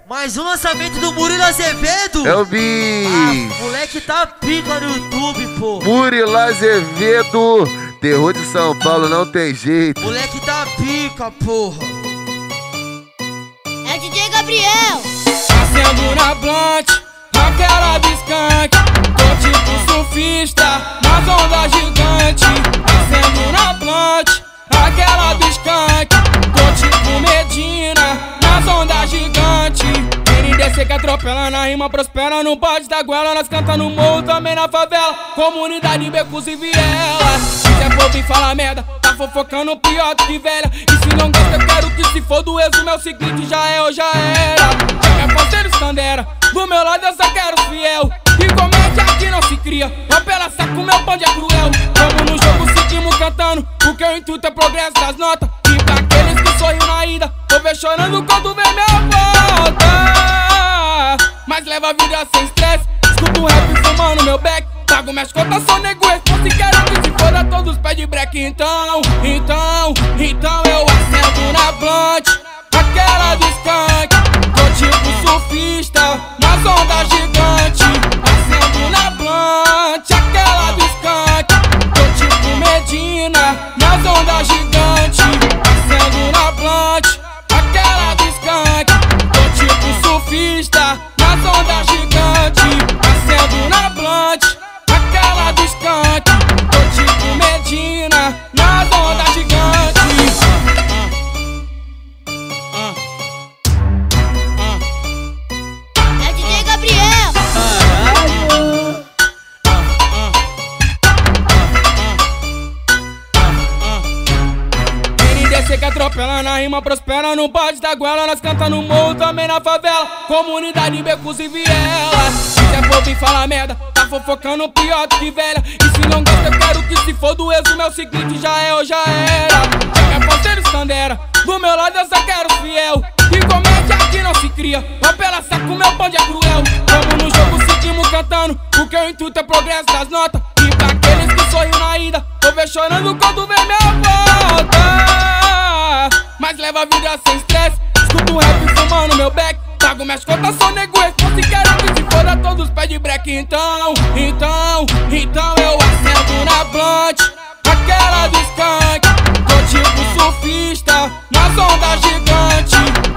Mais um lançamento do Murilo Azevedo. É o bis. Moleque tá pica no YouTube, pô. Murilo Azevedo, terror de São Paulo, não tem jeito. Moleque tá pica, porra. É o DJ Gabriel. Acendo na blunt, aquela do skunk. Tô tipo surfista, nas ondas gigante. Acendo na blunt, aquela do skunk. Tô tipo Medina, nas ondas gigante. NDC que atropela na rima, prospera no pode da goela. Nós canta no morro, também na favela. Comunidade, becos e viela. Se é bobo e fala merda, tá fofocando pior do que velha. E se não gosta, eu quero que se for do exo. Meu seguinte já é ou já era. Já é parceiro Scandera, do meu lado eu só quero fiel. E comédia aqui não se cria, apela saco, meu bonde é cruel. Vamos no jogo, seguimos cantando, porque o intuito é progresso das notas. E pra aqueles que sorriam na ida, vou ver chorando quando vê minha volta. Mas leva a vida sem estresse, escuto rap fumando meu back. Pago minhas contas, sou nego se quero que se foda todos pede break. Então eu acendo na blunt, aquela do skunk. Tô tipo surfista, nas ondas gigante. Acendo na blunt, aquela do skunk. Tô tipo Medina, nas ondas gigante. Acendo na blunt, aquela do skunk. Tô tipo surfista, nas ondas gigante. Acendo na blunt, aquela do skunk. Tô tipo Medina, nas ondas gigante. É o DJ Gabriel. NDC que atropela na rima, prospera no pode da goela. Nós canta no morro, também na favela. Comunidade, becos e viela. Se é bobo e fala merda, tá fofocando pior do que velha. E se não gosta, eu quero que se for do exo. Meu seguinte já é ou já era. Já é parceiro Scandera, do meu lado eu só quero fiel. E comédia aqui não se cria, apela saco, meu bonde é cruel. Vamos no jogo, seguimos cantando, porque o intuito é progresso das notas. E pra aqueles que sorriam na ida, vou ver chorando quando vê minha volta. Mas leva a vida sem estresse, escuto rap fumando meu back. Pago minhas contas, sou nego se quero que se foda todos pede break. Então eu acendo na blunt, aquela do skunk. Tô tipo surfista, nas ondas gigante.